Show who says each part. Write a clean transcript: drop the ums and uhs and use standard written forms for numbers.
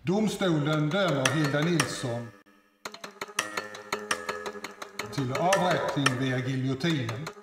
Speaker 1: Domstolen dömer Hilda Nilsson till avrättning via giljotinen.